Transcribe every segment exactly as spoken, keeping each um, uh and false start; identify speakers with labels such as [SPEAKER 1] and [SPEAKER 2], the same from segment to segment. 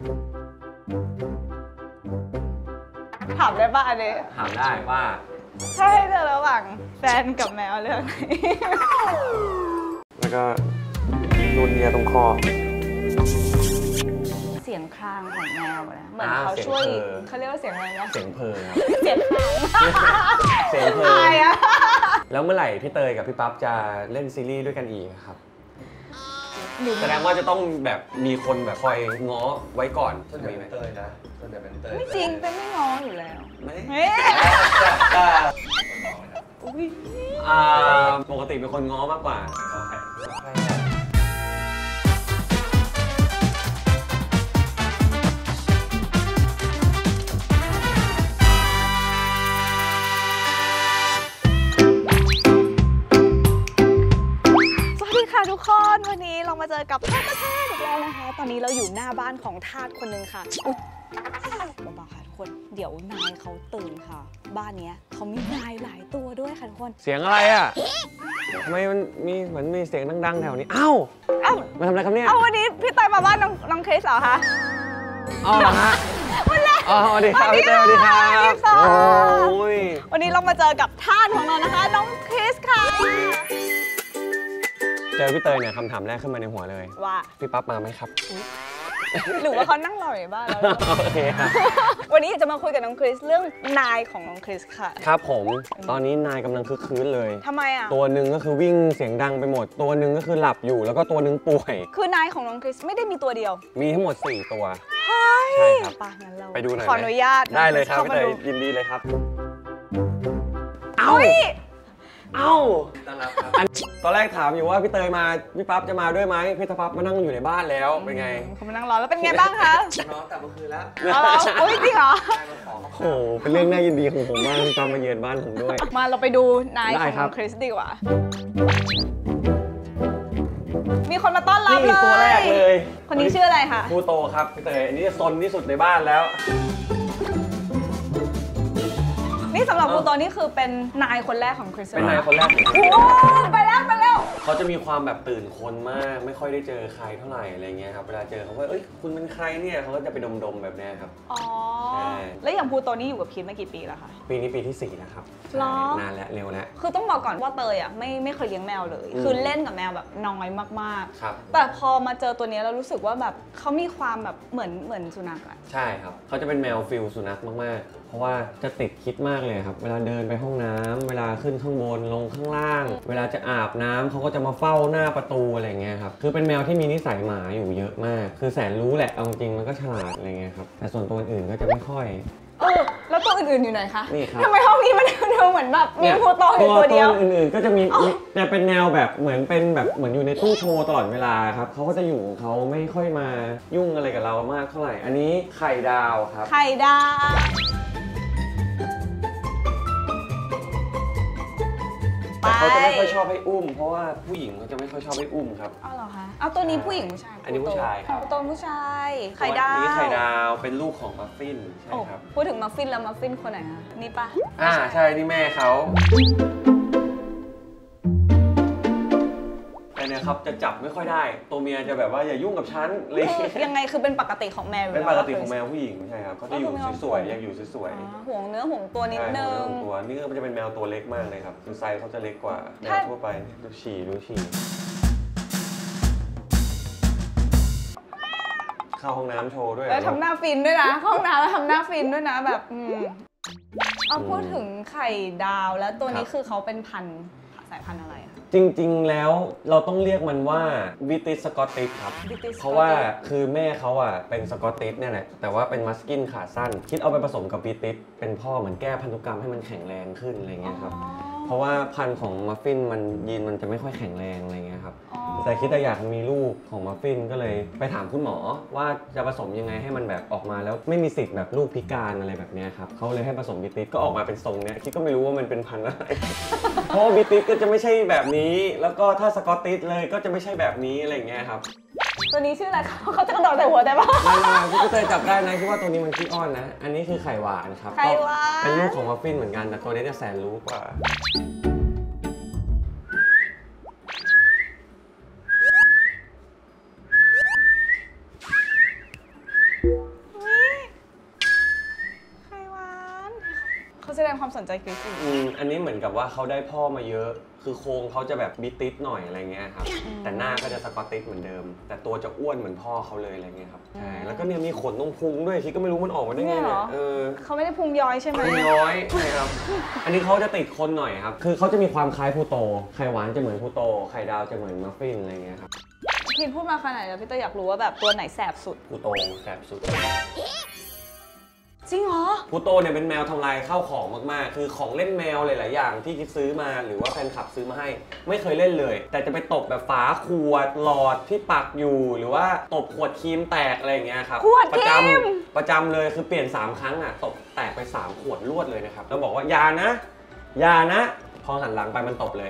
[SPEAKER 1] ถามได้ป่ะอันนี้
[SPEAKER 2] ถามได้ว่า
[SPEAKER 1] ใช่เลือกระหว่างแฟนกับแมวเลือกไหน
[SPEAKER 2] แล้วก็นูนเนียตรงคอ
[SPEAKER 1] เสียงครางของแมวนะเหมือนเขาช่วยเขาเรียกว่าเสียงอะไรนะ
[SPEAKER 2] เสียงเพลครับ
[SPEAKER 1] เสียงคราง
[SPEAKER 2] เสียงเพลแล้วเมื่อไหร่พี่เตยกับพี่ปั๊บจะเล่นซีรีส์ด้วยกันอีกครับแสดงว่าจะต้องแบบมีคนแบบคอยง้อไว้ก่อน
[SPEAKER 3] ส่วนใหญ่เป็นเตยนะส่วนใหญ่เป็นเตย
[SPEAKER 1] ไม่จริงเป็นไม่ง้ออยู่แล้ว
[SPEAKER 2] ไม่ปกติเป็นคนง้อมากกว่า
[SPEAKER 1] ทุกคนวันนี้เรามาเจอกับทาสประเทศอีกแล้วนะคะตอนนี้เราอยู่หน้าบ้านของทาสคนหนึ่งค่ะอุ๊ยเบาๆค่ะทุกคนเดี๋ยวนายเขาตื่นค่ะบ้านนี้เขามีนายหลายตัวด้วยค่ะทุกคน
[SPEAKER 2] เสียงอะไรอ่ะทำไมมันมีเหมือนมีเสียงดังๆแถวนี้อ้าวอ้าวมาทำอะไรครับเนี่ย
[SPEAKER 1] อ้าววันนี้พี่เตยมาบ้านน้องน้องคริสเหรอคะ
[SPEAKER 2] อ๋อเหรอฮะวันแรกอ๋อสวัสดีครับพี่เตยสวัสดีครับโอ้ย
[SPEAKER 1] วันนี้เรามาเจอกับทาสของเรานะคะน้องคริสค่ะ
[SPEAKER 2] เจอพี่เตยเนี่ยคำถามแรกขึ้นมาในหัวเลย
[SPEAKER 1] ว่า
[SPEAKER 2] พี่ปั๊บมาไหมครับ
[SPEAKER 1] หรือว่าเขานั่งรออยู่บ้านแล้ว
[SPEAKER 2] โอเคครับ
[SPEAKER 1] วันนี้จะมาคุยกับน้องคริสเรื่องนายของน้องคริสค่ะ
[SPEAKER 2] ครับผมตอนนี้นายกำลังคึกคืนเลย
[SPEAKER 1] ทำไมอ่ะ
[SPEAKER 2] ตัวหนึ่งก็คือวิ่งเสียงดังไปหมดตัวหนึ่งก็คือหลับอยู่แล้วก็ตัวหนึ่งป่วย
[SPEAKER 1] คือนายของน้องคริสไม่ได้มีตัวเดียว
[SPEAKER 2] มีทั้งหมดสี่ตัว
[SPEAKER 1] ใช่ครับป่ะงั้นเรา
[SPEAKER 2] ไปดูหน่อย
[SPEAKER 1] ขออนุญาต
[SPEAKER 2] ได้เลยครับพี่เตยยินดีเลยครับ
[SPEAKER 1] เอ้า
[SPEAKER 2] เอ้าตอนแรกถามอยู่ว่าพี่เตยมาพี่ปั๊บจะมาด้วยไหมพี่ปั๊บมานั่งอยู่ในบ้านแล้วเป็นไง
[SPEAKER 1] เขามานั่งรอแล้วเป็นไงบ้างคะ
[SPEAKER 3] น้องกลับเมื่อคืนแล้ว
[SPEAKER 1] อ๋อโอ้ยจริงเหรอ
[SPEAKER 2] โอ้เป็นเรื่องน่ายินดีของผมมากที่ตามมาเยือนบ้านผมด้วย
[SPEAKER 1] มาเราไปดูนายของคริสดีกว่ามีคนมาต้อนรับเลย
[SPEAKER 2] ตัวแรกเลย
[SPEAKER 1] คนนี้ชื่ออะไรคะ
[SPEAKER 2] ครูโตครับพี่เตยอันนี้จะซนที่สุดในบ้านแล้ว
[SPEAKER 1] นี่สำหรับครูโตนี่คือเป็นนายคนแรกของคริส
[SPEAKER 2] เป็นนายคนแรก
[SPEAKER 1] โอ้ไปแล้วไปแล้ว
[SPEAKER 2] เขาจะมีความแบบตื่นคนมากไม่ค่อยได้เจอใครเท่าไหร่อะไรเงี้ยครับเวลาเจอเขาว่าเอ้ยคุณเป็นใครเนี่ยเขาก็จะไปดมๆแบบนี้ครับ
[SPEAKER 1] อ๋อแล้วอย่างครูโตนี่อยู่กับพีทมากี่ปีแล้วคะ
[SPEAKER 2] ปีนี้ปีที่สี่แล้วครับนานแล้วเร็วแล้ว
[SPEAKER 1] คือต้องบอกก่อนว่าเตยอ่ะไม่ไม่เคยเลี้ยงแมวเลยคือเล่นกับแมวแบบน้อยมาก
[SPEAKER 2] ๆครับ
[SPEAKER 1] แต่พอมาเจอตัวนี้แล้วรู้สึกว่าแบบเขามีความแบบเหมือนเหมือนสุนัขอะ
[SPEAKER 2] ใช่ครับเขาจะเป็นแมวฟิลสุนัขมากๆเพราะว่าจะติดคิดมากเลยครับเวลาเดินไปห้องน้ำเวลาขึ้นข้างบนลงข้างล่างเวลาจะอาบน้ำเขาก็จะมาเฝ้าหน้าประตูอะไรเงี้ยครับคือเป็นแมวที่มีนิสัยหมาอยู่เยอะมากคือแสนรู้แหละเอาจริงมันก็ฉลาดอะไรเงี้ยครับแต่ส่วนตัวอื่นก็จะไม่ค่อย
[SPEAKER 1] เออแล้วตัวอื่นๆอยู่ไหนคะ
[SPEAKER 2] นี่ครับ
[SPEAKER 1] ทำไมห้องนี้มันดูเหมือนแบบมีครูโตอยู่ตัวเดียว
[SPEAKER 2] ตัวอื่นๆก็จะมีแต่เป็นแนวแบบเหมือนเป็นแบบเหมือนอยู่ในตู้โชว์ตลอดเวลาครับเขาก็จะอยู่เขาไม่ค่อยมายุ่งอะไรกับเรามากเท่าไหร่อันนี้ไข่ดาวครับ
[SPEAKER 1] ไข่ดาว
[SPEAKER 2] แต่เขาจะไม่ค่อยชอบให้อุ้มเพราะว่าผู้หญิงเขาจะไม่ค่อยชอบให้อุ้มครับ
[SPEAKER 1] อ้าวเหรอคะเอาตัวนี้ผู้หญิงผู้ชาย
[SPEAKER 2] อันนี้ผู้ชายครับ
[SPEAKER 1] ตัวผู้ชายไข่ดาว
[SPEAKER 2] นี่ไข่ดาวเป็นลูกของมัฟฟินใช่ครับ
[SPEAKER 1] พูดถึงมัฟฟินแล้วมัฟฟินคนไหนคะนี่ปะ
[SPEAKER 2] อ่าใช่นี่แม่เขาแต่เนี่ยครับจะจับไม่ค่อยได้ตัวเมียจะแบบว่าอย่ายุ่งกับฉันเลย
[SPEAKER 1] ยังไงคือเป็นปกติของแมว
[SPEAKER 2] เป็นปกติของแมวผู้หญิงใช่ครับเขาจะอยู่สวยๆอยากอยู่สวย
[SPEAKER 1] ๆห่วงเนื้อห่วงตัวนิดนึง
[SPEAKER 2] ตัวนี่มันจะเป็นแมวตัวเล็กมากเลยครับคือไซส์เขาจะเล็กกว่าแมวทั่วไปดูฉี่ดูฉี่เข้าห้องน้ำโชว์ด้วย
[SPEAKER 1] แล้วทำหน้าฟินด้วยนะเข้าห้องน้ำแล้วทำหน้าฟินด้วยนะแบบเอาพูดถึงไข่ดาวแล้วตัวนี้คือเขาเป็นพันธุ์สายพันธุ์อะไรคะ
[SPEAKER 2] จริงๆแล้วเราต้องเรียกมันว่าบิติสกอตติชครับเพราะว่าคือแม่เขาอ่ะเป็นสกอตติชเนี่ยแหละแต่ว่าเป็นมัสกินขาสั้นคิดเอาไปผสมกับบิติสเป็นพ่อเหมือนแก้พันธุกรรมให้มันแข็งแรงขึ้นอะไรเงี้ยครับเพราะว่าพันธุ์ของมัฟฟินมันยีนมันจะไม่ค่อยแข็งแรงอะไรเงี้ยครับแต่คิดแต่อยากมีลูกของมัฟฟินก็เลยไปถามคุณหมอว่าจะผสมยังไงให้มันแบบออกมาแล้วไม่มีสิทธิ์แบบลูกพิการอะไรแบบนี้ครับเขาเลยให้ผสมบิติสก็ออกมาเป็นทรงเนี้ยคิดก็ไม่รู้ว่ามันเป็นพันธุ์อะไรเพราะบิติสก็จะไม่ใช่แบบนี้แล้วก็ถ้าสกอตติชเลยก็จะไม่ใช่แบบนี้อะไรเงี้ยครับ
[SPEAKER 1] ตัวนี้ชื่ออะไรเขาจะกระโดดใส่หัวได้ปะ
[SPEAKER 2] ไม่ไม่พี่เคยจับได้นะคิดว่าตัวนี้มันขี้อ้อนนะอันนี้คือไข่หวานครับ
[SPEAKER 1] ไข่หวาน
[SPEAKER 2] เป็นลูกของมัฟฟินเหมือนกันแต่ตัวนี้จะแสนรู้กว่า
[SPEAKER 1] แสดงความสนใจคริสอยู่
[SPEAKER 2] อืมอันนี้เหมือนกับว่าเขาได้พ่อมาเยอะ คือโครงเขาจะแบบบิติสหน่อยอะไรเงี้ยครับแต่หน้าก็จะสกอตติชเหมือนเดิม แต่ตัวจะอ้วนเหมือนพ่อเขาเลยอะไรเงี้ยครับใช่แล้วก็เนี่ยมีขนตรงพุงด้วยที่ก็ไม่รู้มันออกมาได้ไงเนี่ยเออ
[SPEAKER 1] เขาไม่ได้พุงย้อยใช่ไหม
[SPEAKER 2] พุงย้อยใช่ครับอันนี้เขาจะติดคนหน่อยครับคือเขาจะมีความคล้ายพลูโตไข่หวานจะเหมือนพลูโตไข่ดาวจะเหมือนมัฟฟินอะไรเงี้ยครับ
[SPEAKER 1] คิดพูดมาขนาดนี้พี่เต้ยอยากรู้ว่าแบบตัวไหนแสบสุด
[SPEAKER 2] พลูโตแสบสุด
[SPEAKER 1] จริงเหรอ
[SPEAKER 2] พลูโตเนี่ยเป็นแมวทำลายข้าวของมากๆ คือของเล่นแมวหลายๆอย่างที่คิดซื้อมาหรือว่าแฟนคลับซื้อมาให้ไม่เคยเล่นเลย แต่จะไปตบแบบฝาขวดหลอดที่ปักอยู่หรือว่าตบขวดครีมแตกอะไรอย่างเงี้ยครับ
[SPEAKER 1] ขวด
[SPEAKER 2] ประ
[SPEAKER 1] ค
[SPEAKER 2] จ
[SPEAKER 1] รีม
[SPEAKER 2] ำประจำเลยคือเปลี่ยนสามครั้งอ่ะตบแตกไปสามขวดรวดเลยนะครับแล้วบอกว่าอย่านะอย่านะพอหันหลังไปมันตบเลย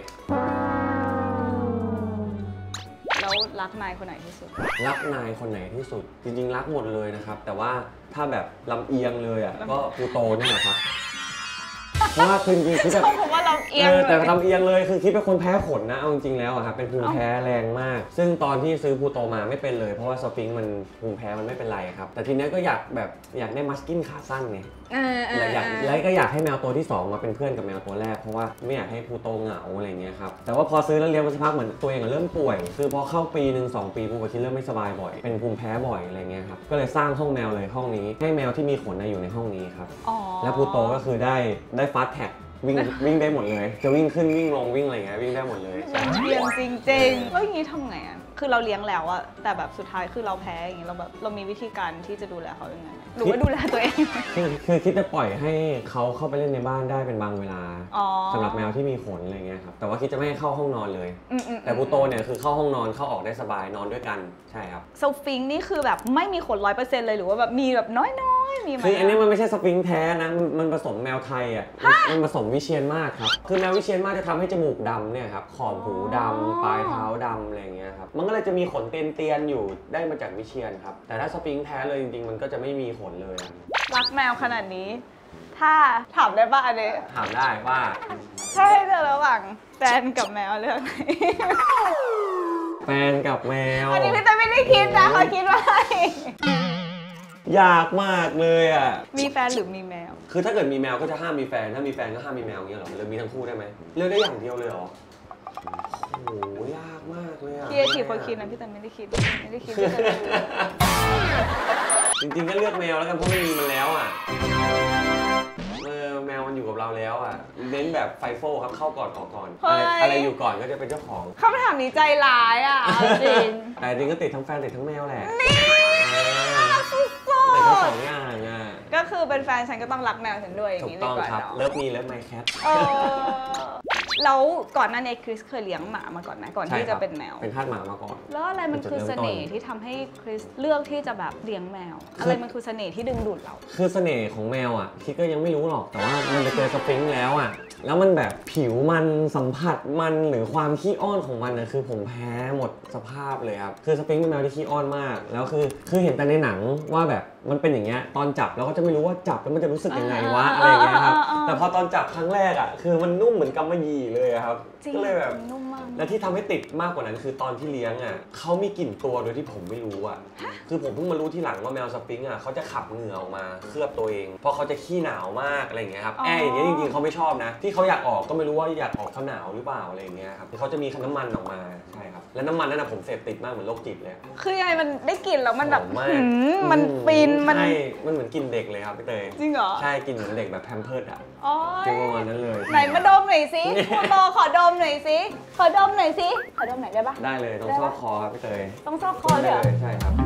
[SPEAKER 1] แล้วรักนายคนไหนที่สุด
[SPEAKER 2] รักนายคนไหนที่สุดจริงๆรักหมดเลยนะครับแต่ว่าถ้าแบบลำเอียงเลยอ่ะก็พลูโตนี่แหละครับเพราะว่าคือจริงๆคิด
[SPEAKER 1] ช
[SPEAKER 2] แบบ
[SPEAKER 1] อบผมว่าเราเอียง
[SPEAKER 2] เออแต่
[SPEAKER 1] เลย
[SPEAKER 2] ลำเอียงเลยคือคิดเป็นคนแพ้ขนนะเอาจริงๆแล้วอะครับเป็นภูมิแพ้แรงมาก ซึ่งตอนที่ซื้อพลูโตมาไม่เป็นเลยเพราะว่าสฟิงค์มันภูมิแพ้มันไม่เป็นไรครับแต่ทีนี้ก็อยากแบบอยากได้มัสกินขาสั้นไง
[SPEAKER 1] เออเออ
[SPEAKER 2] อยากแล้วก็อยากให้แมวตัวที่สองมาเป็นเพื่อนกับแมวตัวแรกเพราะว่าไม่อยากให้พลูโตเหงาอะไรเงี้ยครับแต่ว่าพอซื้อแล้วเลี้ยงมาสักพักเหมือนตัวเองเริ่มป่วยคือพอเข้าปีหนึ่งสองปีปุ๊บที่เริ่มไม่สบายบ่อยเป็นภูมิแพ้บ่อยอะไรเงี้ยครับก็เลยสร้างห้องแมวเลยห้องนี้ให้แมวที่มีขนอยู่ในห้องนี้ครับ
[SPEAKER 1] อ๋อ
[SPEAKER 2] แล้วพลูโตก็คือได้ได้ฟาสต์แท็กวิ่งวิ่งได้หมดเลย จะวิ่งขึ้นวิ่งลงวิ่งอะไรเงี้ยวิ่งได้หมดเลยใช่
[SPEAKER 1] เลี้ยงจริงๆแล้วอย่างนี้ทำไงอ่ะคือเราเลี้ยงแล้วอะแต่แบบสุดท้ายคือเราแพ้อย่างนี้เราแบบเรามีวิธีการที่จะดูแลเขายังไงหรือว่าดูแลตัวเอง
[SPEAKER 2] คือคือคิดจะปล่อยให้เขาเข้าไปเล่นในบ้านได้เป็นบางเวลา
[SPEAKER 1] อ๋อ
[SPEAKER 2] สำหรับแมวที่มีขนอะไรเงี้ยครับแต่ว่าคิดจะไม่ให้เข้าห้องนอนเลย
[SPEAKER 1] อืมอืม
[SPEAKER 2] แต่พลูโตเนี่ยคือเข้าห้องนอนเข้าออกได้สบายนอนด้วยกันใช่ครับ
[SPEAKER 1] สฟิงค์นี่คือแบบไม่มีขนร้อยเปอร์เซ็นต์เลยหรือว่าแบบมีแบบน้อยๆมีไหม
[SPEAKER 2] คืออันนี้มันไม่ใช่สฟิงค์แท้นะมันมันผสมแมวไทยอ่ะมันมันผสมวิเชียนมากครับคือแมววิเชียนมากจะทำให้จมูกดำเนี่ยครับขอบหูดำปลายเท้าดำอะไรเงี้ยครับมันก็เลยจะมีขนเตียนๆอยู่ได้มาจากวิเชียนครับแต่ถ้าสฟิงค์แท้เลยจริงๆมันก็จะไม่มีขนเลยอะ
[SPEAKER 1] รักแมวขนาดนี้ ถ้าถามได้ป่ะอันนี้
[SPEAKER 2] ถามได้ว่า
[SPEAKER 1] ถ้าให้เลือกระหว่างแฟนกับแมวเลือกไหน
[SPEAKER 2] แฟนกับแมว
[SPEAKER 1] อันนี้พี่เต้ยไม่ได้คิดนะเขาคิดว่า
[SPEAKER 2] ยากมากเลยอ่ะ
[SPEAKER 1] มีแฟนหรือมีแมว
[SPEAKER 2] คือถ้าเกิดมีแมวก็จะห้ามมีแฟนถ้ามีแฟนก็ห้ามมีแมวอย่างเงี้ยเหรอหรือมีทั้งคู่ได้ไหมเลือกได้อย่างเดียวเลยเหรอโอ้โหยากมากเลยอ่ะ
[SPEAKER 1] ครีเอทีฟคนคิดนะพี่เต้ยไม่ได้คิดไม่ได้คิดพี่เต้ยรู้
[SPEAKER 2] จริงๆก็เลือกแมวแล้วกันเพราะไม่มีมันแล้วอ่ะเออแมวมันอยู่กับเราแล้วอ่ะเน้นแบบไฟโฟครับเข้าก่อนออกก่อนอะไรอะไรอยู่ก่อนก็จะเป็นเจ้าของ
[SPEAKER 1] คำถามนี้ใจร้ายอ่ะเอาจริง
[SPEAKER 2] แต่จริงก็ติดทั้งแฟนติดทั้งแมวแหละ
[SPEAKER 1] สุด
[SPEAKER 2] ติดทั้งสองอย่างอ่ะ
[SPEAKER 1] ก็คือเป็นแฟนฉันก็ต้องรักแมวฉันด้วยอย่าง
[SPEAKER 2] ถูก
[SPEAKER 1] นี้
[SPEAKER 2] ต้
[SPEAKER 1] ดี
[SPEAKER 2] อง
[SPEAKER 1] กว่า
[SPEAKER 2] ครับ
[SPEAKER 1] เนาะ
[SPEAKER 2] เลิฟมีเลิฟไมแคท
[SPEAKER 1] เออแล้วก่อนหน้านี้คริสเคยเลี้ยงหมามาก่อนไหมก่อนที่จะเป็นแมว
[SPEAKER 2] เป็นทาสหมามาก่อน
[SPEAKER 1] แล้วอะไรมันคือเสน่ห์ที่ทำให้คริสเลือกที่จะแบบเลี้ยงแมว
[SPEAKER 2] คืออ
[SPEAKER 1] อะไรมันคือเสน่ห์ที่ดึงดูดเรา
[SPEAKER 2] คือเสน่ห์ของแมวอ่ะพี่ก็ยังไม่รู้หรอกแต่ว่ามันไปเจอสฟิงค์แล้วอ่ะแล้วมันแบบผิวมันสัมผัสมันหรือความขี้อ้อนของมันนะคือผมแพ้หมดสภาพเลยครับคือสฟิงค์เป็นแมวที่ขี้อ้อนมากแล้วคือคือเห็นแต่ในหนังว่าแบบมันเป็นอย่างเงี้ยตอนจับเราก็จะไม่รู้ว่าจับแล้วมันจะรู้สึกยังไงวะอะไรอย่างเงี้ยครับแต่พอตอนจับครั้งแรกอ่ะคือมันนุ่มเหมือนกำมะหยี่เลยอะครับ
[SPEAKER 1] จริง
[SPEAKER 2] ก็เลยแบบ
[SPEAKER 1] นุ่มมาก
[SPEAKER 2] และที่ทำให้ติดมากกว่านั้นคือตอนที่เลี้ยงอ่ะเขามีกลิ่นตัวโดยที่ผมไม่รู้อ่ะคือผมเพิ่งมารู้ทีหลังว่าแมวสฟิงค์อ่ะเขาจะขับเหงื่อออกมาเคลือบตัวเองเพราะเขาจะขี้หนาวมากอะไรอย่างเงี้ยครับแอร์อย่างเงี้ยจริงๆเขาไม่ชอบนะที่เขาอยากออกก็ไม่รู้ว่าอยากออกเขาหนาวหรือเปล่าอะไรอย่างเงี้ยครับเขาจะมีน้ำมันออกมาใช่ครับและน้ำมันนั่นนะผมเสพติดมากเหมือนโรคจิตเลย
[SPEAKER 1] คือยังไงมันได้กลิ่นแล้วมันแบบ
[SPEAKER 2] หอมมาก
[SPEAKER 1] หืมมันฟินมัน
[SPEAKER 2] ใช่มันเหมือนกลิ่นเด็กเลยครับพี่เตย
[SPEAKER 1] จริงเหรอ
[SPEAKER 2] ใช่กลิ่นเหมือนเด็กแบบแพมเพิร์ดอ่ะ
[SPEAKER 1] อ๋อ
[SPEAKER 2] ฟีลประมาณนั้นเลย
[SPEAKER 1] ไหนมาดมหน่อยสิคุณโตขอดมหน่อยสิขอดมหน่อยสิขอดมหน่อยได้ปะ
[SPEAKER 2] ได้เลยต้องชอบคอครับพี่เตย
[SPEAKER 1] ต้องซอกคอเลยเหรอ
[SPEAKER 2] ได้ใช่ครับ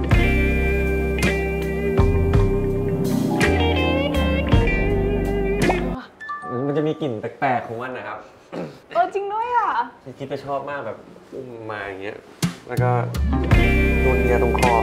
[SPEAKER 2] มันจะมีกลิ่นแปลกๆของมันนะครับ
[SPEAKER 1] เออจริงด้วยอ่ะ
[SPEAKER 2] คิดจะชอบมากแบบอุ้มมาอย่างเงี้ยแล้วก็โดนเลียตรงคอ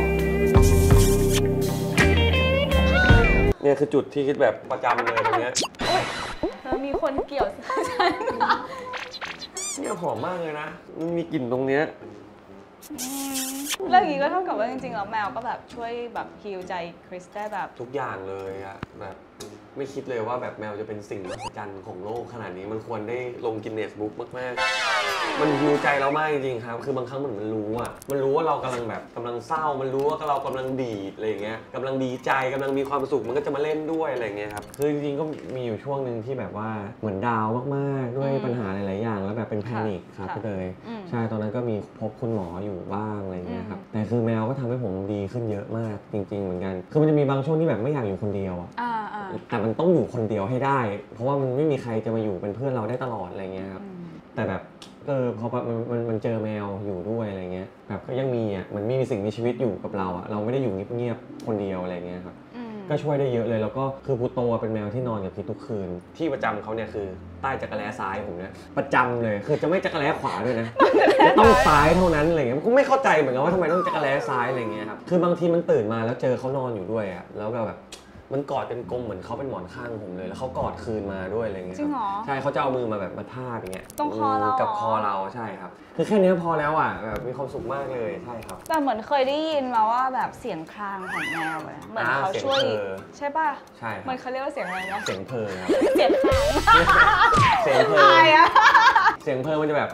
[SPEAKER 2] เนี่ยคือจุดที่คิดแบบประจำเลยตรงเนี้ย
[SPEAKER 1] แล้วมีคนเกี่ยวฉัน
[SPEAKER 2] เนี่ยหอมมากเลยนะมันมีกลิ่นตรงเนี้ย
[SPEAKER 1] เรื่องนี้ก็เท่ากับว่าจริงๆแล้วแมวก็แบบช่วยแบบฮีลใจคริสได้แบบ
[SPEAKER 2] ทุกอย่างเลยอะแบบไม่คิดเลยว่าแบบแมวจะเป็นสิ่งมหัศจรรย์ของโลกขนาดนี้มันควรได้ลงกินเนสบุ๊กมากๆมันฮิวใจเรามากจริงๆครับคือบางครั้งเหมือนมันรู้อ่ะมันรู้ว่าเรากำลังแบบกำลังเศร้ามันรู้ว่าเรากำลังดีดอะไรอย่างเงี้ยกำลังดีใจกำลังมีความสุขมันก็จะมาเล่นด้วยอะไรเงี้ยครับคือจริงๆก็มีอยู่ช่วงหนึ่งที่แบบว่าเหมือนดาวมากๆด้วยปัญหาหลายๆอย่างแล้วแบบเป็นแพนิคครับพี่เตยใช่ตอนนั้นก็มีพบคุณหมออยู่บ้างอะไรเงี้ยครับแต่คือแมวก็ทำให้ผมดีขึ้นเยอะมากจริงๆเหมือนกันคือมันจะมีบางช่วงที่แบบไม่อยากอยู่คนเดียวอ่ะแต่มันต้องอยู่คนเดียวให้ได้เพราะว่ามันไม่มีใครจะมาอยู่เป็นเพื่อนเราได้ตลอดอะไรเงี้ยครับแต่แบบเออพอมันมันมันเจอแมวอยู่ด้วยอะไรเงี้ยแบบก็ยังมีอ่ะมันมีสิ่งมีชีวิตอยู่กับเราอ่ะเราไม่ได้อยู่เงียบๆคนเดียวอะไรเงี้ยครับก็ช่วยได้เยอะเลยแล้วก็คือพูโตเป็นแมวที่นอนกับพีททุกคืนที่ประจำเขาเนี่ยคือใต้จักรแล้ซ้ายผมเนี่ยประจำเลยคือจะไม่จักรแล้ขวาด้วยนะต้องซ้ายเท่านั้นอะไรเงี้ยผมไม่เข้าใจเหมือนกันว่าทำไมต้องจักรแล้ซ้ายอะไรเงี้ยครับคือบางทีมันตื่นมาแล้วเจอเขานอนอยู่ด้วยอ่ะแล้วก็แบบมันกอดเป็นกลมเหมือนเขาเป็นหมอนข้างผมเลยแล้วเขากอดคืนมาด้วยอะไรเงี้ย
[SPEAKER 1] จริงเหรอ
[SPEAKER 2] ใช่เขาจะเอามือมาแบบมาทาบอย่างเงี้ย
[SPEAKER 1] ตรงคอเรา
[SPEAKER 2] กับคอเราใช่ครับคือแค่นี้พอแล้วอ่ะแบบมีความสุขมากเลยใช่ครับ
[SPEAKER 1] แต่เหมือนเคยได้ยินมาว่าแบบเสียงครางของแมวเลยเหมือนเขาช่วยใช่ป่ะ
[SPEAKER 2] ใช่
[SPEAKER 1] มันเขาเรียกว่าเสียงอะไรนะ
[SPEAKER 2] เสียงเพลครับ
[SPEAKER 1] เสียงคราง
[SPEAKER 2] เสียงเพลเสียงเพลมันจะแบบ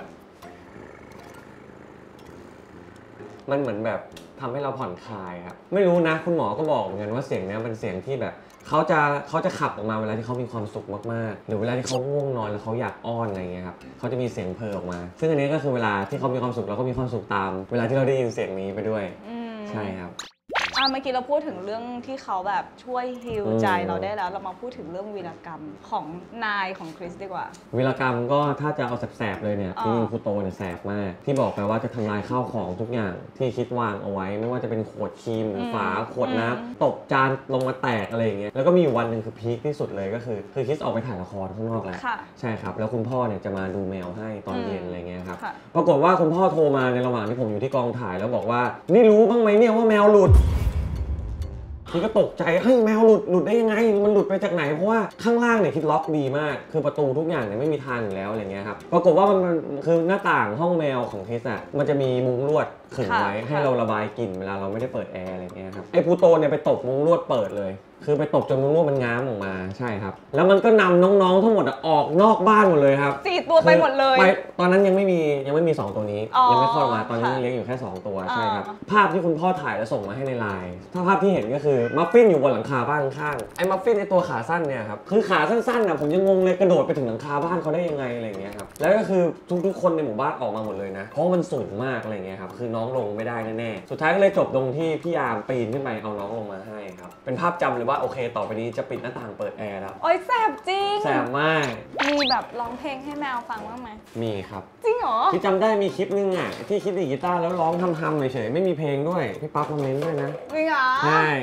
[SPEAKER 2] มันเหมือนแบบทำให้เราผ่อนคลายครับไม่รู้นะคุณหมอก็บอกเหมือนกันว่าเสียงนี้เป็นเสียงที่แบบเขาจะเขาจะขับออกมาเวลาที่เขามีความสุขมากๆหรือเวลาที่เขาง่วงนอนแล้วเขาอยากอ้อนอะไรเงี้ยครับเขาจะมีเสียงเพลออกมาซึ่งอันนี้ก็คือเวลาที่เขามีความสุขเราก็มีความสุขตามเวลาที่เราได้ยินเสียงนี้ไปด้วยใช่ครับ
[SPEAKER 1] อ่ะเมื่อกี้เราพูดถึงเรื่องที่เขาแบบช่วยฮีลใจเราได้แล้วเรามาพูดถึงเรื่องวีรกรรมของนายของคริสดีกว่า
[SPEAKER 2] วีรกรรมก็ถ้าจะเอาแสบๆเลยเนี่ยจริงๆพูโตเนี่ยแสบมากที่บอกไปว่าจะทำลายข้าวของทุกอย่างที่คิดวางเอาไว้ไม่ว่าจะเป็นขวดครีมหรือฝาขวดน้ำตกจานลงมาแตกอะไรอย่างเงี้ยแล้วก็มีอยู่วันหนึ่งคือพีคที่สุดเลยก็คือคือคริสออกไปถ่ายละครข้างนอกแล้วใช่ครับแล้วคุณพ่อเนี่ยจะมาดูแมวให้ตอนเย็นอะไรเงี้ยครับปรากฏว่าคุณพ่อโทรมาในระหว่างที่ผมอยู่ที่กองถ่ายแล้วบอกว่านี่รู้บ้างไหมเนี่ยว่าแมวหลุดพี่ก็ตกใจเฮ้ยแมวหลุดหลุดได้ยังไงมันหลุดไปจากไหนเพราะว่าข้างล่างเนี่ยคิดล็อกดีมากคือประตูทุกอย่างเนี่ยไม่มีทางอยู่แล้วอะไรเงี้ยครับปรากฏว่ามันคือหน้าต่างห้องแมวของคริสอ่ะมันจะมีมุ้งลวดขึงไว้ให้เราระบายกลิ่นเวลาเราไม่ได้เปิดแอร์อะไรเงี้ยครับไอ้พูโตเนี่ยไปตบมุ้งลวดเปิดเลยคือไปตบจนมุ้งลวดมันง้ามออกมาใช่ครับแล้วมันก็นำน้องๆทั้งหมดออกนอกบ้านหมดเลยครับ
[SPEAKER 1] สี่ตัวไปหมดเลย
[SPEAKER 2] ไปตอนนั้นยังไม่มียังไม่มีสองตัวนี้ยังไม่คลอดมาตอนนี้เลี้ยงอยู่แค่สองตัวใช่ครับภาพที่คุณพ่อถ่ายแล้วส่งมาให้ในไลน์ถ้าภาพที่เห็นก็คือมัฟฟินอยู่บนหลังคาบ้านข้างไอ้มัฟฟินในตัวขาสั้นเนี่ยครับคือขาสั้นๆนะผมยังงงเลยกระโดดไปถึงหลังคาบ้านเขาได้ยังไงอะไรเงี้ยครับแล้วก็คือทุกๆคนในหมู่บ้านออกมาหมดเลยนะเพราะมันสูงมากอะไรเงี้ยครับคือน้องลงไม่ได้แน่ๆสุดท้ายก็เลยจบตรงที่พี่ยามปีนขึ้นไปเอาน้องลงมาให้ครับเป็นภาพจำเลยว่าโอเคต่อไปนี้จะปิดหน้าต่างเปิดแอร์แล้ว
[SPEAKER 1] โอ๊ยแสบจริง
[SPEAKER 2] แสบมาก
[SPEAKER 1] มีแบบร้องเพลงให้แมวฟังบ้างไหม
[SPEAKER 2] มีครับ
[SPEAKER 1] จริงเหรอ
[SPEAKER 2] ที่จำได้มีคลิปนึงอ่ะที่คิดดีกีตาร์แล้วร้องทำๆเฉยๆไม่มีเพลงด้วยพี่ปั๊บมาเม้นด้วยนะ
[SPEAKER 1] จริงเหรอ
[SPEAKER 2] ใช่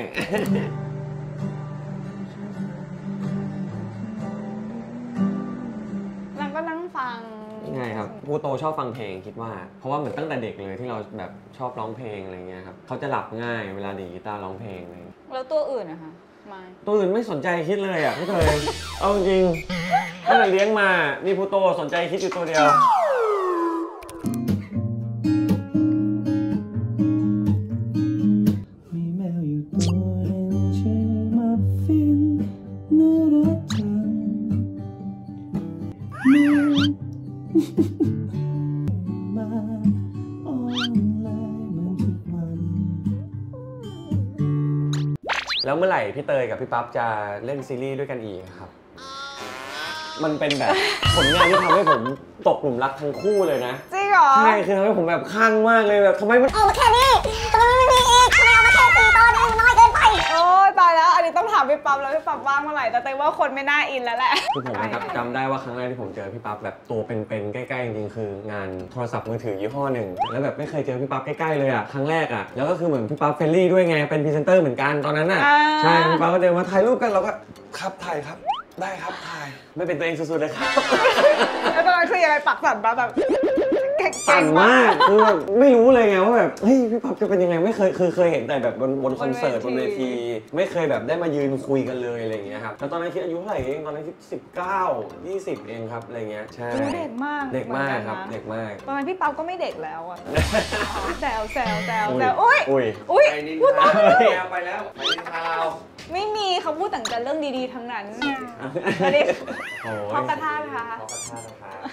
[SPEAKER 1] แล้วก็นั่งฟัง
[SPEAKER 2] ไงครับพูโตชอบฟังเพลงคิดว่าเพราะว่าเหมือนตั้งแต่เด็กเลยที่เราแบบชอบร้องเพลงอะไรเงี้ยครับเขาจะหลับง่ายเวลาดีกีตาร์ร้องเพลงเลย
[SPEAKER 1] แล้วตัวอื่นนะคะ
[SPEAKER 2] ตัวอื่นไม่สนใจคิดเลยอ่ะไม่เคยเอาจริงตั้งแต่เลี้ยงมามีพูโตสนใจคิดอยู่ตัวเดียวมีแมวอยู่ตัวนึงชื่อมัฟฟินน่ารักจังมาออนไลน์มันทุกวันแล้วเมื่อไหร่พี่เตยกับพี่ปั๊บจะเล่นซีรีส์ด้วยกันอีกครับมันเป็นแบบผลงานที่ทำให้ผมตกหลุมรักทั้งคู่เลยนะ
[SPEAKER 1] จริงเหรอ
[SPEAKER 2] ใช่คือทำให้ผมแบบคลั่งมากเลยแบบทำไมมัน
[SPEAKER 4] ออกมาแค่นี้ทำไมไม่มีอีกทำไมเอามาแค่สี่ตัวนี้มันน้อยเกินไป
[SPEAKER 1] โอ้ยตายแล้วอันนี้ต้องถามพี่ปั๊บแล้วพี่ปั๊บว่างเมื่อไหร่แต่เต้ว่าคนไม่น่าอินแล้วแหละ
[SPEAKER 2] คือผมนะครับจำได้ว่าครั้งแรกที่ผมเจอพี่ปั๊บแบบตัวเป็นๆใกล้ๆจริงๆคืองานโทรศัพท์มือถือยี่ห้อหนึ่งแล้วแบบไม่เคยเจอพี่ปั๊บใกล้ๆเลยอ่ะครั้งแรกอ่ะแล้วก็คือเหมือนพี่ปั๊บเฟรนลี่ด้วยไงเป็นพรีเซนเตอร์เหมือนกันตอนนั้นน่ะใช่พี่ปั๊บก็เดินมาถ่ายรูปกันเราก็ครับถ่ายครับได้ครับถ่ายไม่เป็นตัวเองสุดๆเลยครับ
[SPEAKER 1] แล้วตอนนั้นคือยังไงปักสั่นปะแบบ
[SPEAKER 2] สั่นมากคือแบบไม่รู้เลยไงว่าแบบเฮ้ยพี่ปั๊บจะเป็นยังไงไม่เคยคือเคยเห็นแต่แบบบนบนคอนเสิร์ตบนเวทีไม่เคยแบบได้มายืนคุยกันเลยอะไรอย่างเงี้ยครับแล้วตอนนั้นคิดอายุเท่าไหร่เองตอนนั้นคิดสิบเก้า ยี่สิบเองครับอะไรเงี้ยใช่
[SPEAKER 1] เด็กมาก
[SPEAKER 2] เด็กมากครับเด็กมาก
[SPEAKER 1] ตอนนั้นพี่ปั๊บก็ไม่เด็กแล้วอ่ะแซวแซวแซวแซวอุ้ยอุ้ย
[SPEAKER 3] ไปนินทาไปแล้วไปนินทาเรา
[SPEAKER 1] ไม่มีเขาพูดแต่เรื่องดีๆทั้งนั้นอันนี้พอกระทานะคะ
[SPEAKER 3] พอกระทานะคะ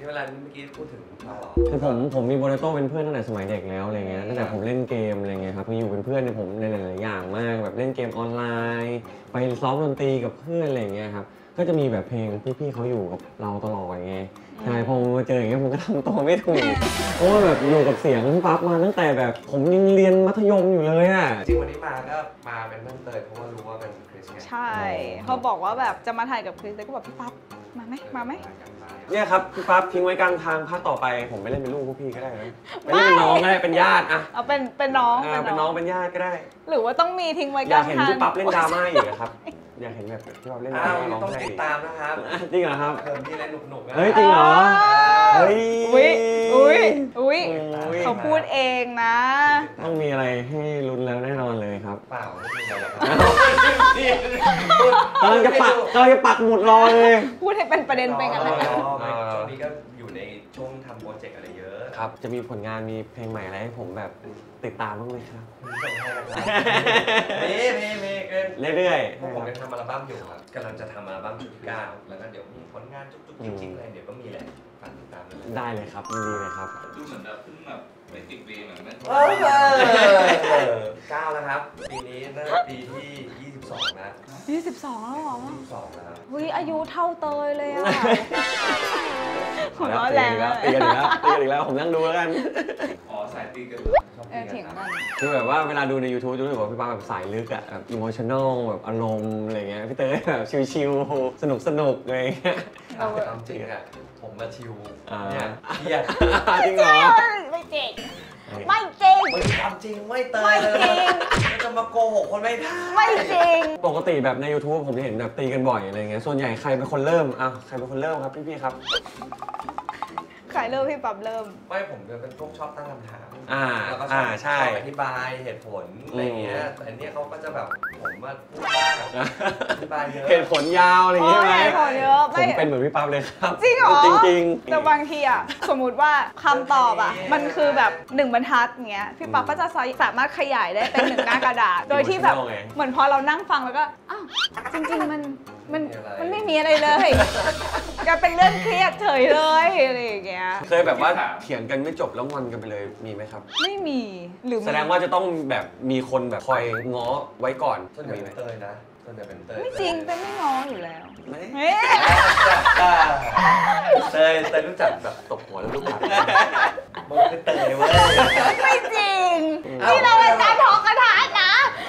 [SPEAKER 3] ที่เวลาเมื่อกี้พูดถึงเราเหรอ
[SPEAKER 2] คือผมผมมีโบเลโต้เป็นเพื่อนตั้งแต่สมัยเด็กแล้วอะไรเงี้ยตั้งแต่ผมเล่นเกมอะไรเงี้ยครับคืออยู่เป็นเพื่อนเนี่ยผมในหลายๆอย่างมากแบบเล่นเกมออนไลน์ไปซ้อมดนตรีกับเพื่อนอะไรเงี้ยครับก็จะมีแบบเพลงพี่ๆเขาอยู่กับเราตลอดอย่างเงี้ยใช่พอมาเจออย่างเงี้ยผมก็ทำตัวไม่ถูกเพราะว่าแบบอยู่กับเสียงปั๊บมาตั้งแต่แบบผมยังเรียนมัธยมอยู่เลยอ่ะ
[SPEAKER 3] จริงวันนี้มาก็มาเป็นเพื่อนเตยเพราะว่ารู้ว่าเป็นคริสไง
[SPEAKER 1] ใช่เขาบอกว่าแบบจะมาถ่ายกับคริสแต่ก็บอกพี่ปั๊บมาไหมมาไหม
[SPEAKER 2] เนี่ยครับพี่ปั๊บทิ้งไว้กลางทางภาคต่อไปผมไม่เล่นเป็นลูกพวกพี่ก็ได้นะไม่เล่นเป็นน้องก็ได้เป็นญาติอะ
[SPEAKER 1] เอาเป็นเป็นน้อง
[SPEAKER 2] อ่าเป็นน้องเป็นญาติก็ได้
[SPEAKER 1] หรือว่าต้องมีทิ้งไว้
[SPEAKER 2] อก
[SPEAKER 1] ลา
[SPEAKER 2] ยาง กเห็น
[SPEAKER 1] ทาง
[SPEAKER 2] พี่ปั๊บเล่นดราม่าอีกอะครับอยากเห็นแบบพี่ปั๊บเล่นดรา
[SPEAKER 3] อ้าว
[SPEAKER 2] ม่าร้อง
[SPEAKER 3] ต้อง
[SPEAKER 2] ไห้
[SPEAKER 3] ติดตามนะครับ
[SPEAKER 2] จริงเหรอครับ
[SPEAKER 3] เทอมที่เล่นหนุกๆนะ
[SPEAKER 2] เฮ้ยจริงเหรอเฮ้ย
[SPEAKER 1] อุ้ยอุ้ยอุ้ย
[SPEAKER 2] อุ้ย
[SPEAKER 1] เขาพูดเองนะ
[SPEAKER 2] ต้องมีอะไรให้ลุ้นแล้วแน่นอนเลยครับ
[SPEAKER 3] เปล่าไม่มีอะไรครับ
[SPEAKER 2] กำลังจะปักกำลังจะปักหมุดรอเลย
[SPEAKER 1] พูดให้เป็นประเด็นไปกันเลย
[SPEAKER 3] รอไปช่วงนี้ก็อยู่ในช่วงทำโปรเจกต์อะไรเยอะ
[SPEAKER 2] ครับจะมีผลงานมีเพลงใหม่อะไรให้ผมแบบติดตามบ้างไหมครับ
[SPEAKER 3] ส่งให้นะครับมีมีมีเกิน
[SPEAKER 2] เรื่อย
[SPEAKER 3] พวกผมยังทำอัลบั้มอยู่ครับกำลังจะทำอัลบั้มชุดที่เก้าแล้วก็เดี๋ยวมีผลงานจุกๆจริงๆอะไรเดี๋ยวก็มีแหละฝากติดตามเลย
[SPEAKER 2] ๆได้เลยครับยินดีเลยครับ
[SPEAKER 5] ดูเหมือนแบบเพิ่งแบบไม่สิบปีเหมือนไม่
[SPEAKER 3] เออเก้าแล้วครับปีนี้น่าจะปีที่ยี่สิบสองนะ
[SPEAKER 1] ยี่สิบสองแล้วเหรอ
[SPEAKER 3] ยี่สิบสองแล้ว
[SPEAKER 1] อุ้ยอายุเท่าเตยเลยอ่ะหัว
[SPEAKER 2] แล้ว
[SPEAKER 1] เราะ
[SPEAKER 2] ตี
[SPEAKER 1] แรง
[SPEAKER 2] อีกแล้ว
[SPEAKER 1] อะ
[SPEAKER 2] ตีกันอีกแล้วตีกันอีกแล้วผมนั่งดูแล้วกัน
[SPEAKER 5] อ๋อสายตีกัน
[SPEAKER 3] ชอบ
[SPEAKER 1] เออเถียงกัน
[SPEAKER 2] คือแบบว่าเวลาดูใน YouTube จะรู้สึกว่าพี่ป้าแบบสายลึกอะแบบอิโมชัน a ลแบบอารมณ์อะไรเงี้ยพี่เตยแบบชิลๆสนุกสนุกๆอะไรเงี้ย
[SPEAKER 3] เอาความจริงอะผมมาชิว
[SPEAKER 2] อ่า
[SPEAKER 3] เนี่ยเครียด
[SPEAKER 2] จริงเหรอ
[SPEAKER 1] ไม่จริงไม่จริง
[SPEAKER 3] ไม่ความจริงไม่เต
[SPEAKER 1] ไม่
[SPEAKER 3] ยเล
[SPEAKER 1] จริ
[SPEAKER 3] ย
[SPEAKER 1] ง
[SPEAKER 3] มันจะมาโกหกคนไม่ได้
[SPEAKER 1] ไม่จริง
[SPEAKER 2] ปกติแบบใน YouTube ผมจะเห็นแบบตีกันบ่อยอะไรเงี้ยส่วนใหญ่ใครเป็นคนเริ่มอ้าวใครเป็นคนเริ่มครับพี่ๆครับ
[SPEAKER 1] ใครเริ่มพี่ปั๊บเริ่ม
[SPEAKER 3] ไม่ผมจะเป็นพวกชอบตั้งคำถาม
[SPEAKER 2] อ่า
[SPEAKER 3] แล้วก็ช
[SPEAKER 2] อ่า
[SPEAKER 3] อบ
[SPEAKER 2] ใช่
[SPEAKER 3] ชอบอธิบายเหตุผลอะไรเงี้ยแต่อันเนี้ยเขาก็จะแบบผมมาพูดมากอธิบายเยอะ
[SPEAKER 2] เหตุผลยาวอะไรอย่างเงี้ยไหม
[SPEAKER 1] โอ้ยเหตุผลเยอะ
[SPEAKER 2] ผ
[SPEAKER 1] ไม่
[SPEAKER 2] มเป็นเหมือนพี่ปั๊บเลยครับ
[SPEAKER 1] จริงเหรอ
[SPEAKER 2] จริงๆ
[SPEAKER 1] แต่บางทีอ่ะ สมมุติว่าคำตอบอ่ะ มันคือแบบหนึ่งบรรทัดอย่างเงี้ย พี่ปั๊บก็จะสามารถขยายได้เป็นหนึ่งหน้ากระดาษ โดยที่แบบ เหมือนพอเรานั่งฟังแล้วก็ อ้าว จริงๆ มัน มัน มันไม่มีอะไรเลยก็เป็นเรื่องเครียดเฉยเลยอะไรอย่างเงี้ย
[SPEAKER 2] เคยแบบว่าเถียงกันไม่จบแล้วงอนกันไปเลยมีไหมครับ
[SPEAKER 1] ไม่มี หรือ
[SPEAKER 2] แสดงว่าจะต้องแบบมีคนแบบคอยง้อไว้ก่อน
[SPEAKER 3] ส่วนใหญ่
[SPEAKER 2] มีไหม
[SPEAKER 3] เป็นเตยนะส่วนใหญ่เป็นเตย
[SPEAKER 1] ไม่จริงเป็นไม่ง้ออยู่แล้ว
[SPEAKER 2] ไม่
[SPEAKER 1] เฮ้ย
[SPEAKER 3] เตยเตยรู้จักแบบตบหัวแล้วลูกหลานมึงคือเตยเว้ย
[SPEAKER 1] ไม่จริง นี่เราอาจารย์ทอกกระทะนะ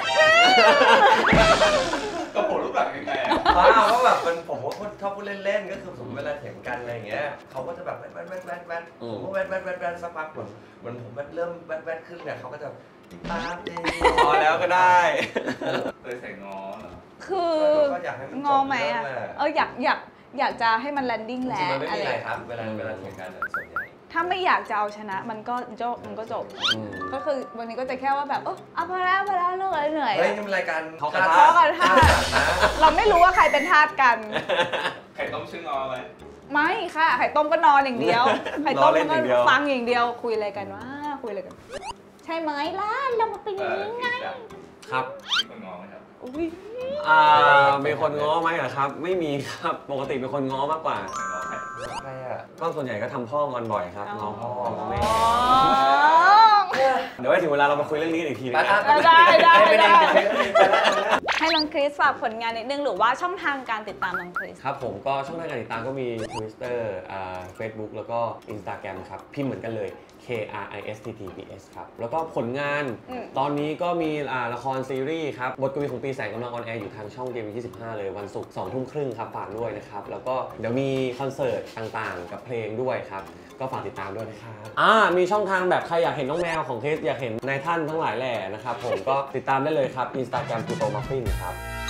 [SPEAKER 5] ก็ผมรู้จักยังไงอะ
[SPEAKER 3] ว้าวก็แบบมันผมว่าชอบพูดเล่นๆก็คือสมมติเวลาเถียงกันอะไรอย่างเงี้ยเขาก็จะแบบแวดแวดแวดแวดแวดผมก็แวดแวดแวดแวดสักพักเหมือนเหมือนผมแวดเริ่มแวดแวดขึ้นเนี่ยเขาก็จะตามเอง
[SPEAKER 2] พอแล้วก็ได้
[SPEAKER 5] เคยใส่งอเหรอ
[SPEAKER 1] คือ
[SPEAKER 3] ก็อยากให้มัน
[SPEAKER 1] งอไหมอ่ะ เอออยากอยากอยากจะให้มันแลนดิ้ง
[SPEAKER 3] จ
[SPEAKER 1] แล
[SPEAKER 3] ริงๆ
[SPEAKER 1] น
[SPEAKER 3] มัน
[SPEAKER 1] ด์
[SPEAKER 3] ไม่
[SPEAKER 1] อะ
[SPEAKER 3] มี
[SPEAKER 1] ไร
[SPEAKER 3] อะไรครับ เวลาเวลาเถียงกันอะส่วนใหญ่
[SPEAKER 1] ถ้าไม่อยากจะเอาชนะมันก็จบมันก็จบ
[SPEAKER 2] อืม
[SPEAKER 1] ก็คือวันนี้ก็จะแค่ว่าแบบเออเอาพอแล้วพอแล้วเหนื่อยเหนื่อย
[SPEAKER 3] เฮ้ยนี่มันรายการ
[SPEAKER 2] เขากระ
[SPEAKER 3] ท
[SPEAKER 2] ทะ
[SPEAKER 1] เขากันท่า
[SPEAKER 3] นะ
[SPEAKER 1] เราไม่รู้ว่าใครเป็นทาสกัน
[SPEAKER 5] ไข่ต้มชื่องอไหม
[SPEAKER 1] ไม่ค่ะไข่ต้มก็นอนอย่างเดียวไข่ต้ม
[SPEAKER 2] รอเล่น
[SPEAKER 1] ก็
[SPEAKER 2] อย่างเดียว
[SPEAKER 1] ฟังอย่างเดียวคุยอะไรกันว่าคุยอะไรกัน ใช่ไหมล่ะเรามาเป็นอย่างนี้ไง
[SPEAKER 2] ครับ
[SPEAKER 5] มีคนงอไหมครับ
[SPEAKER 1] อุ้ย
[SPEAKER 2] อ่ามีคนง้อไหมเหรอครับ ไม่มีครับปกติเป็นคนง้อมากกว่า
[SPEAKER 5] ไม่งอใคร
[SPEAKER 3] ใครอ่ะ
[SPEAKER 2] ก็ส่วนใหญ่ก็ทำพ่องอนบ่อยครับง้อพ่อง้อแม่
[SPEAKER 1] อ๋อ
[SPEAKER 2] เดี๋ยวไว้ถึงเวลาเรามาคุยเรื่องนี้กันอีกทีนะ
[SPEAKER 1] ได้ได้
[SPEAKER 3] ไม่
[SPEAKER 1] ได้
[SPEAKER 3] ได้ไม่ได้
[SPEAKER 1] ให้น้องคริสฝากผลงานนิดนึงหรือว่าช่องทางการติดตามน้องคริส
[SPEAKER 2] ครับผมก็ช่องทางการติดตามก็มี Twitter อ่า Facebook แล้วก็ Instagram ครับ พิมพ์เหมือนกันเลย K R I S T T P S ครับ แล้วก็ผลงาน
[SPEAKER 1] อืม
[SPEAKER 2] ตอนนี้ก็มีอ่าละครซีรีส์ครับ บทกวีของปีแสงกำลังออนแอร์อยู่ทางช่อง ดี วี ยี่สิบห้า เลยวันศุกร์สองทุ่มครึ่งครับ ฝากด้วยนะครับ แล้วก็เดี๋ยวมีคอนเสิร์ตต่างๆ กับเพลงด้วยครับ ก็ฝากติดตามด้วยนะครับอ่ามีช่องทางแบบใครอยากเห็นน้องแมวของคริสอยากเห็นนายท่านทั้งหลายแหล่นะครับผมก็ติดตามได้เลยครับ Instagram ปูโตมัฟฟินครับ